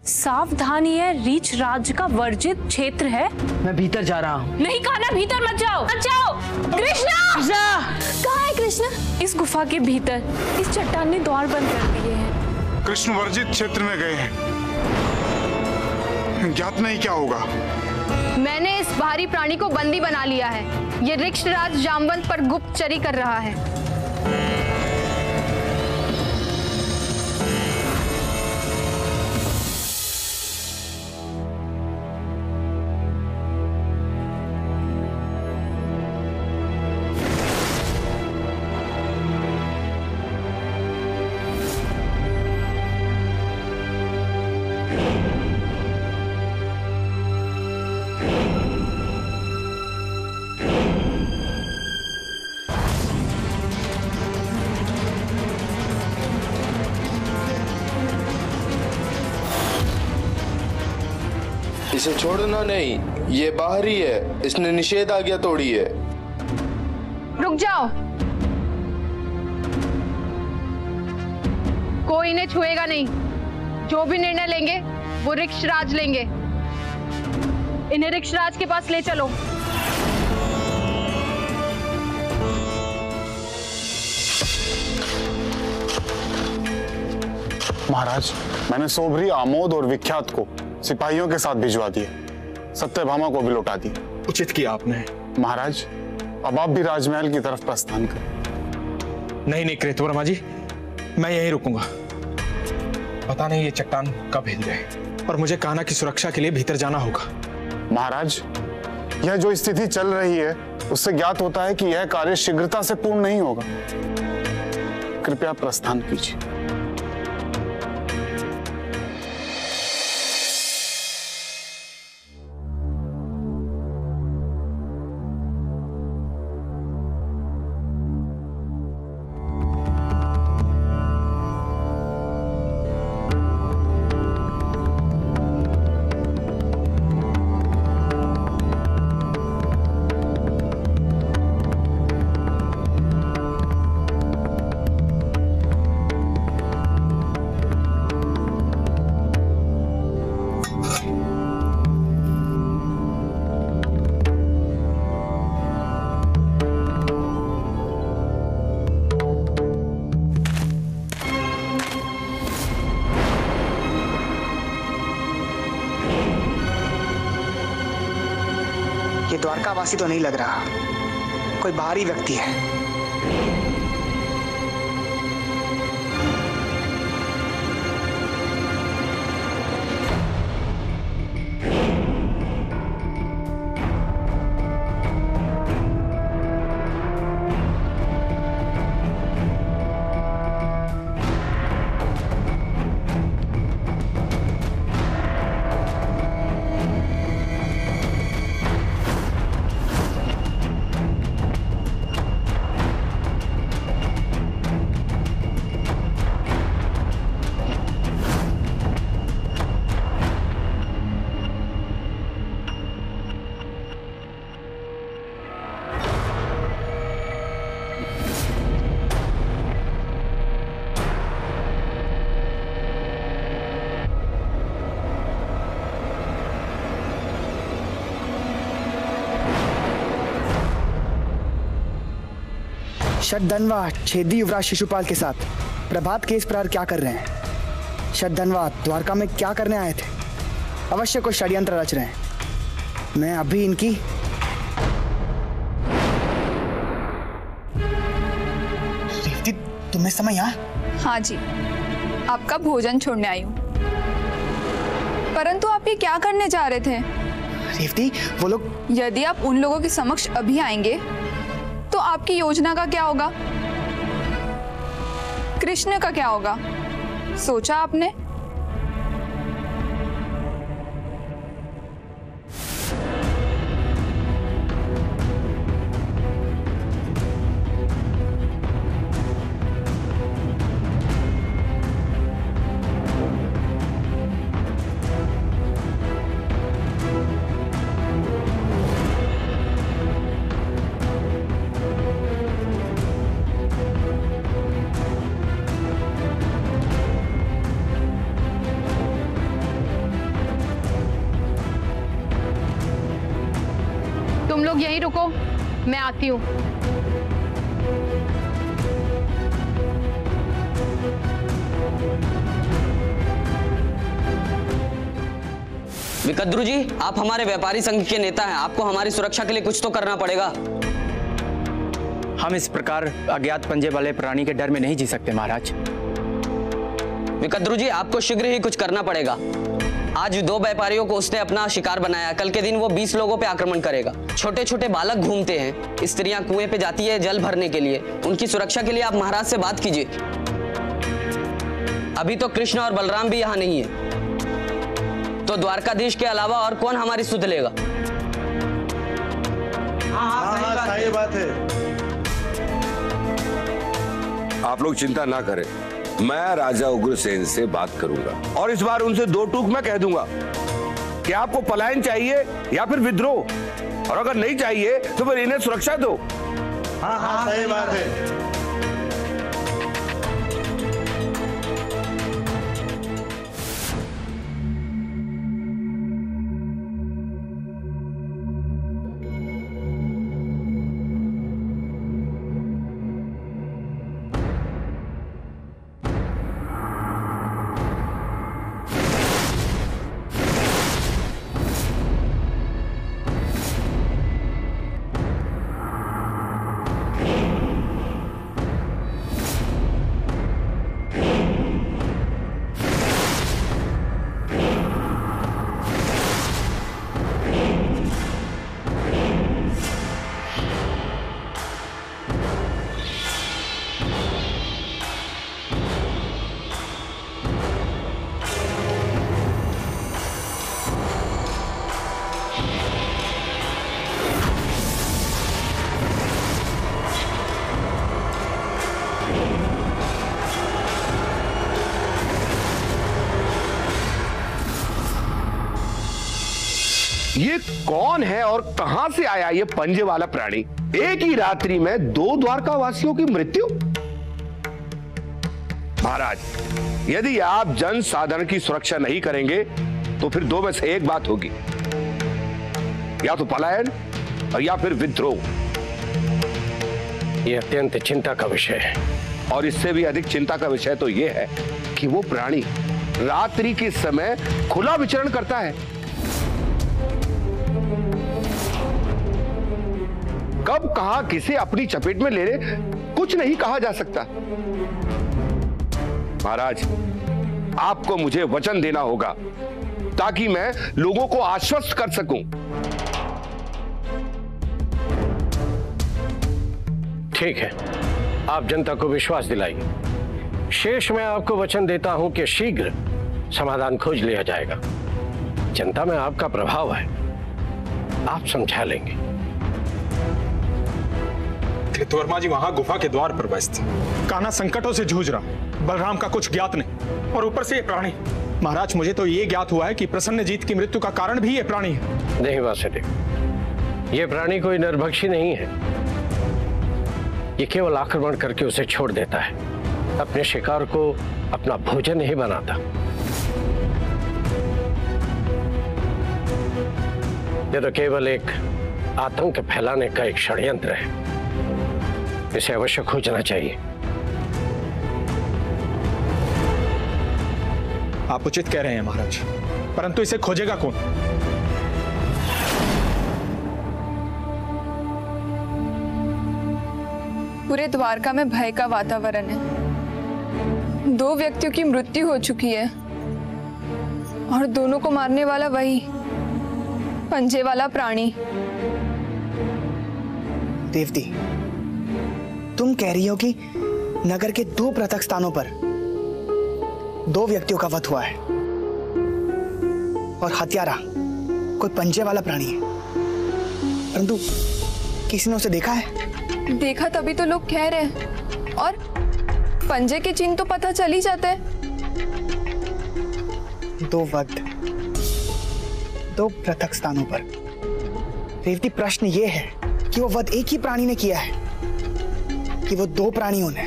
सावधानी है, रीछ राज का वर्जित क्षेत्र है। मैं भीतर जा रहा हूँ। नहीं कहा ना, भीतर मत जाओ, मत जाओ। कृष्णा! कहाँ है कृष्णा? इस गुफा के भीतर। इस चट्टान ने द्वार बंद कर दिए हैं। कृष्ण वर्जित क्षेत्र में गए हैं। ज्ञात नहीं क्या होगा। मैंने इस भारी प्राणी को बंदी बना लिया है। ये ऋक्षराज जामवंत पर गुप्तचरी कर रहा है। इसे छोड़ना नहीं, ये बाहरी है, इसने निषेध आज्ञा तोड़ी है। रुक जाओ, कोई इन्हें छुएगा नहीं। जो भी निर्णय लेंगे वो ऋक्षराज लेंगे। इन्हें ऋक्षराज के पास ले चलो। महाराज, मैंने सोभरी, आमोद और विख्यात को सिपाहियों के साथ भिजवा दिया। सत्यभामा को भी लौटा दिया। उचित किया आपने। महाराज, अब आप भी राजमहल की तरफ प्रस्थान करें। नहीं कृतवर्मा जी, मैं यहीं रुकूंगा। पता नहीं ये चट्टान कब हिल जाए और मुझे कान्हा की सुरक्षा के लिए भीतर जाना होगा। महाराज, यह जो स्थिति चल रही है उससे ज्ञात होता है कि यह कार्य शीघ्रता से पूर्ण नहीं होगा। कृपया प्रस्थान कीजिए। ये द्वारकावासी तो नहीं लग रहा, कोई बाहरी व्यक्ति है। शतधन्वा छेदी युवराज शिशुपाल के साथ प्रभात के इस प्रहर क्या कर रहे हैं? शतधन्वा द्वारका में क्या करने आए थे? अवश्य कोई षड्यंत्र रच रहे हैं। मैं अभी इनकी रेवती, तुम्हें समय यहाँ? हाँ जी, आपका भोजन छोड़ने आई हूँ। परंतु आप ये क्या करने जा रहे थे? रेवती, वो लोग। यदि आप उन लोगों के समक्ष अभी आएंगे तो आपकी योजना का क्या होगा? कृष्ण का क्या होगा? सोचा आपने? तुम लोग यहीं रुको, मैं आती हूँ। विकद्रु जी, आप हमारे व्यापारी संघ के नेता हैं, आपको हमारी सुरक्षा के लिए कुछ तो करना पड़ेगा। हम इस प्रकार अज्ञात पंजे वाले प्राणी के डर में नहीं जी सकते महाराज। विकद्रु जी, आपको शीघ्र ही कुछ करना पड़ेगा। आज 2 व्यापारियों को उसने अपना शिकार बनाया, कल के दिन वो 20 लोगों पे आक्रमण करेगा। छोटे छोटे बालक घूमते हैं, स्त्रियां कुएं पे जाती है जल भरने के लिए, उनकी सुरक्षा के लिए आप महाराज से बात कीजिए। अभी तो कृष्ण और बलराम भी यहाँ नहीं है, तो द्वारकाधीश के अलावा और कौन हमारी सुध लेगा? हाँ, सही बात है। आप लोग चिंता ना करें, मैं राजा उग्रसेन से बात करूंगा और इस बार उनसे 2 टूक मैं कह दूंगा कि आपको पलायन चाहिए या फिर विद्रोह, और अगर नहीं चाहिए तो फिर इन्हें सुरक्षा दो। हाँ, सही बात है। ये कौन है और कहां से आया ये पंजे वाला प्राणी? एक ही रात्रि में 2 द्वारकावासियों की मृत्यु। महाराज, यदि आप जन साधारण की सुरक्षा नहीं करेंगे तो फिर 2 में से एक बात होगी, या तो पलायन और या फिर विद्रोह। यह अत्यंत चिंता का विषय है, और इससे भी अधिक चिंता का विषय तो यह है कि वो प्राणी रात्रि के समय खुला विचरण करता है। कब कहां किसे अपनी चपेट में ले ले कुछ नहीं कहा जा सकता। महाराज, आपको मुझे वचन देना होगा ताकि मैं लोगों को आश्वस्त कर सकूं। ठीक है, आप जनता को विश्वास दिलाइए। शेष मैं आपको वचन देता हूं कि शीघ्र समाधान खोज लिया जाएगा। जनता में आपका प्रभाव है, आप समझा लेंगे। कृतवर्मा जी वहां गुफा के द्वार पर व्यस्त, कान्हा संकटों से जूझ रहा, बलराम का कुछ ज्ञात नहीं, और ऊपर से ये प्राणी। महाराज, मुझे तो ये ज्ञात हुआ है कि प्रसन्नजीत की मृत्यु का कारण भी ये प्राणी है। नहीं वासुदेव, ये प्राणी कोई नरभक्षी नहीं है। ये केवल आक्रमण करके उसे छोड़ देता है, अपने शिकार को अपना भोजन नहीं बनाता। ये तो केवल एक आतंक फैलाने का एक षड्यंत्र है। इसे अवश्य खोजना चाहिए। आप उचित कह रहे हैं महाराज, परंतु इसे खोजेगा कौन? पूरे द्वारका में भय का वातावरण है। 2 व्यक्तियों की मृत्यु हो चुकी है और दोनों को मारने वाला वही पंजे वाला प्राणी। देवती, तुम कह रही हो कि नगर के 2 पृथक स्थानों पर 2 व्यक्तियों का वध हुआ है और हत्यारा कोई पंजे वाला प्राणी है, परंतु किसी ने उसे देखा है? देखा तभी तो लोग कह रहे हैं, और पंजे के चिन्ह तो पता चल ही जाते हैं। 2 वध 2 पृथक स्थानों पर। देवती, प्रश्न यह है कि वो वध एक ही प्राणी ने किया है कि वो 2 प्राणियों ने?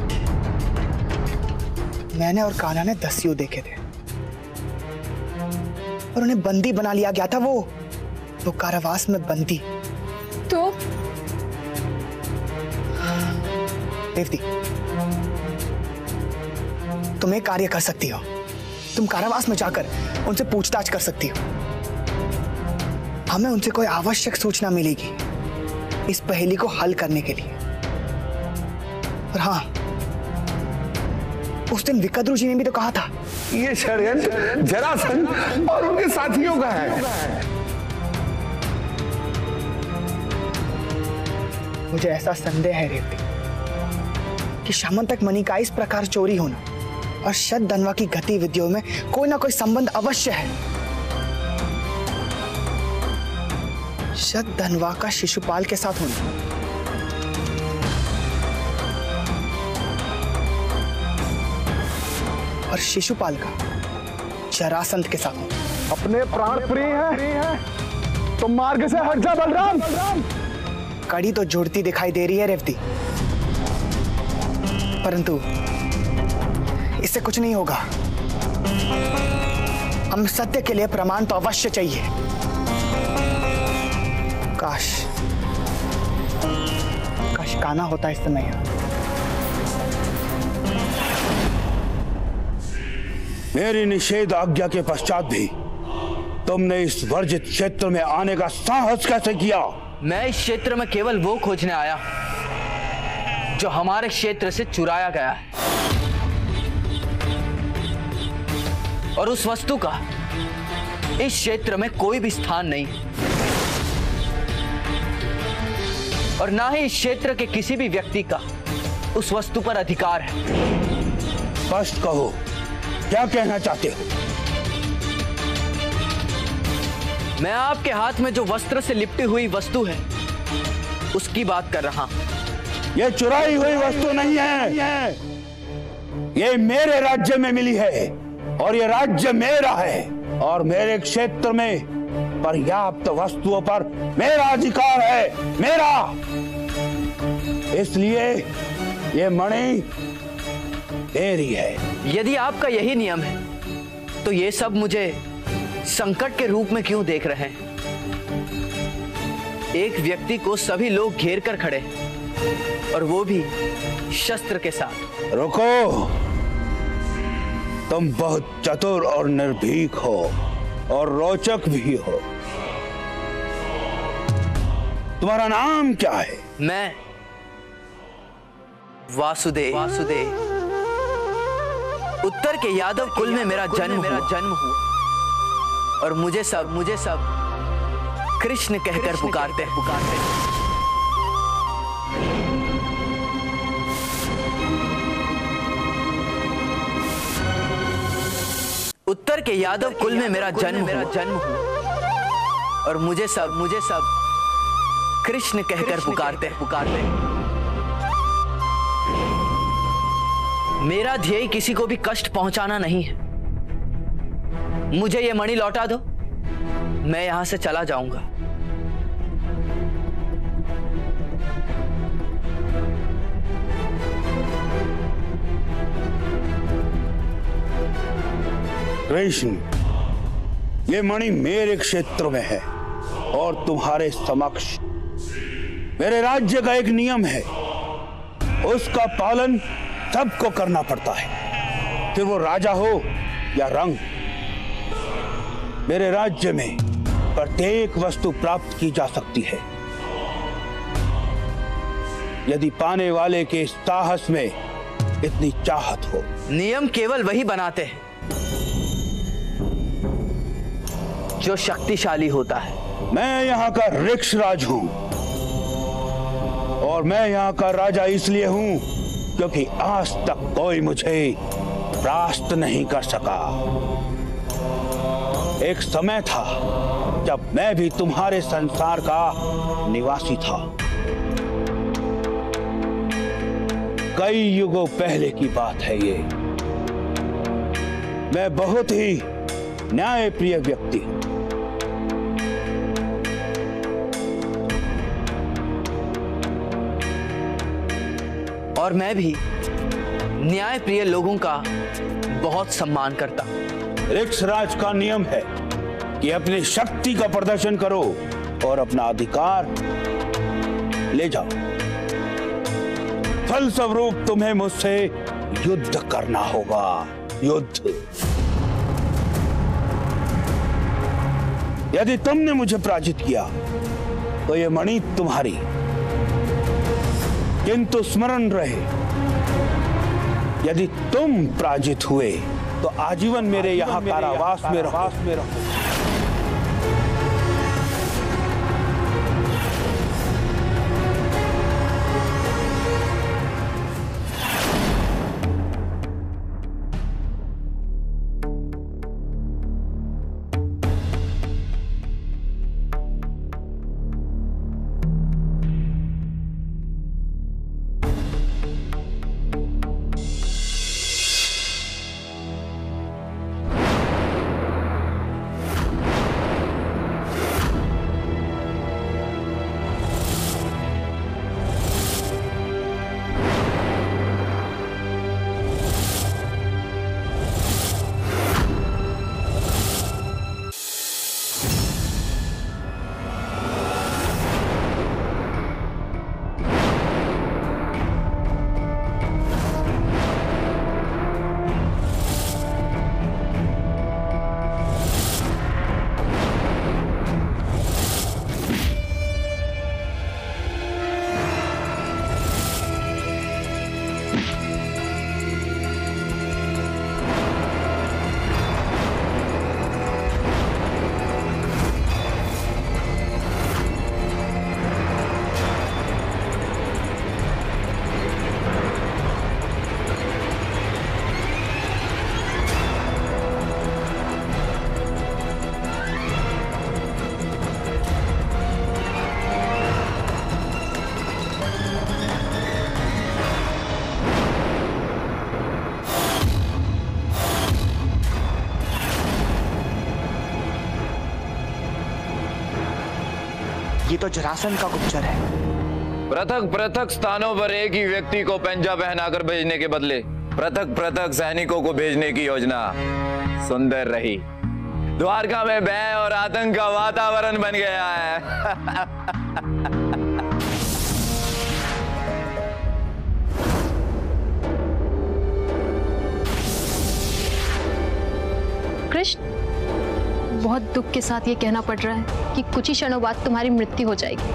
मैंने और कान्हा ने दस्यु देखे थे, और उन्हें बंदी बना लिया गया था, वो कारावास में बंदी। तो देवती, तुम एक कार्य कर सकती हो। तुम कारावास में जाकर उनसे पूछताछ कर सकती हो। हमें उनसे कोई आवश्यक सूचना मिलेगी इस पहेली को हल करने के लिए। और हाँ, उस दिन विकद्रु जी ने भी तो कहा था ये षड्यंत्र जरासंध और उनके साथियों का है। मुझे ऐसा संदेह है रेवती कि सामंतक मणि का इस प्रकार चोरी होना और शतधन्वा की गतिविधियों में कोई ना कोई संबंध अवश्य है। शतधन्वा का शिशुपाल के साथ होना, और शिशुपाल का जरासंध के साथ होना। अपने प्राण प्रिय है तो मार्ग से हट जा बलराम। कड़ी तो जुड़ती दिखाई दे रही है रेवती, परंतु इससे कुछ नहीं होगा। हम सत्य के लिए प्रमाण तो अवश्य चाहिए। काश काना होता इस समय यहाँ। मेरी निषेध आज्ञा के पश्चात भी तुमने इस वर्जित क्षेत्र में आने का साहस कैसे किया? मैं इस क्षेत्र में केवल वो खोजने आया जो हमारे क्षेत्र से चुराया गया है, और उस वस्तु का इस क्षेत्र में कोई भी स्थान नहीं, और ना ही इस क्षेत्र के किसी भी व्यक्ति का उस वस्तु पर अधिकार है। स्पष्ट कहो, क्या कहना चाहते हो? मैं आपके हाथ में जो वस्त्र से लिपटी हुई वस्तु है उसकी बात कर रहा हूं। ये चुराई हुई वस्तु नहीं है, ये मेरे राज्य में मिली है, और ये राज्य मेरा है, और मेरे क्षेत्र में पर्याप्त वस्तुओं पर मेरा अधिकार है, मेरा। इसलिए ये मणि मेरी है। यदि आपका यही नियम है तो ये सब मुझे संकट के रूप में क्यों देख रहे हैं? एक व्यक्ति को सभी लोग घेर कर खड़े, और वो भी शस्त्र के साथ। रुको, तुम बहुत चतुर और निर्भीक हो और रोचक भी हो। तुम्हारा नाम क्या है? मैं वासुदेव। उत्तर के यादव कुल में मेरा जन्म हुआ, और मुझे सब कृष्ण कहकर पुकारते हैं। उत्तर के यादव कुल में मेरा जन्म हुआ, और मुझे सब कृष्ण कहकर पुकारते हैं। मेरा ध्येय किसी को भी कष्ट पहुंचाना नहीं है। मुझे ये मणि लौटा दो, मैं यहां से चला जाऊंगा। कृष्ण, ये मणि मेरे क्षेत्र में है, और तुम्हारे समक्ष मेरे राज्य का एक नियम है, उसका पालन सबको करना पड़ता है, फिर वो राजा हो या रंग। मेरे राज्य में प्रत्येक वस्तु प्राप्त की जा सकती है, यदि पाने वाले के साहस में इतनी चाहत हो। नियम केवल वही बनाते हैं जो शक्तिशाली होता है। मैं यहाँ का ऋक्षराज हूँ, और मैं यहाँ का राजा इसलिए हूँ क्योंकि आज तक कोई मुझे परास्त नहीं कर सका। एक समय था जब मैं भी तुम्हारे संसार का निवासी था। कई युगों पहले की बात है ये। मैं बहुत ही न्यायप्रिय व्यक्ति हूं। और मैं भी न्यायप्रिय लोगों का बहुत सम्मान करता हूं। ऋक्षराज का नियम है कि अपनी शक्ति का प्रदर्शन करो और अपना अधिकार ले जाओ। फलस्वरूप तुम्हें मुझसे युद्ध करना होगा, युद्ध। यदि तुमने मुझे पराजित किया तो ये मणि तुम्हारी, किंतु स्मरण रहे यदि तुम पराजित हुए तो आजीवन मेरे यहाँ कारावास में रहो। ये तो जरासंध का गुप्तचर है। पृथक पृथक स्थानों पर एक ही व्यक्ति को पंजा पहनाकर भेजने के बदले पृथक पृथक सैनिकों को भेजने की योजना सुंदर रही। द्वारका में भय और आतंक का वातावरण बन गया है। कृष्ण, बहुत दुख के साथ ये कहना पड़ रहा है कि कुछ ही क्षणों बाद तुम्हारी मृत्यु हो जाएगी।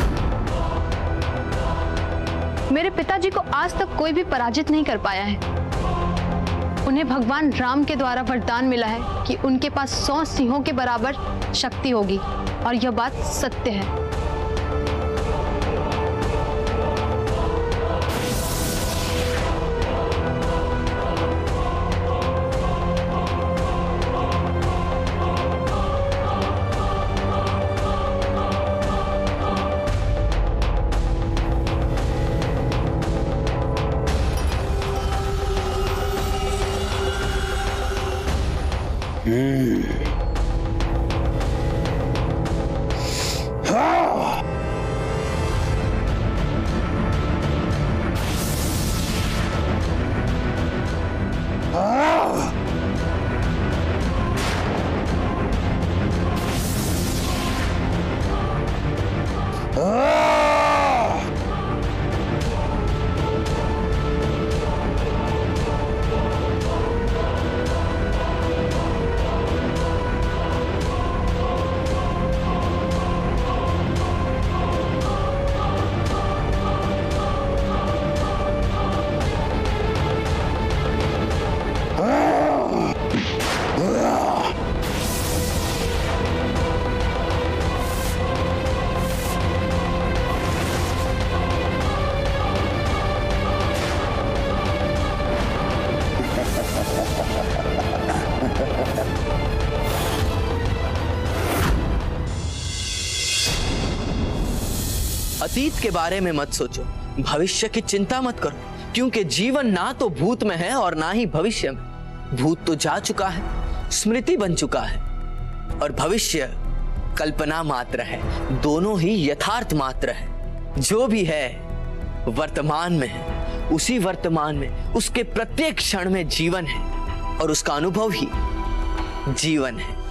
मेरे पिताजी को आज तक कोई भी पराजित नहीं कर पाया है। उन्हें भगवान राम के द्वारा वरदान मिला है कि उनके पास 100 सिंहों के बराबर शक्ति होगी, और यह बात सत्य है। अतीत के बारे में मत सोचो, भविष्य की चिंता मत करो, क्योंकि जीवन ना तो भूत में है और ना ही भविष्य में। भूत तो जा चुका है, स्मृति बन चुका है, और भविष्य कल्पना मात्र है। दोनों ही यथार्थ मात्र है। जो भी है वर्तमान में है, उसी वर्तमान में उसके प्रत्येक क्षण में जीवन है, और उसका अनुभव ही जीवन है।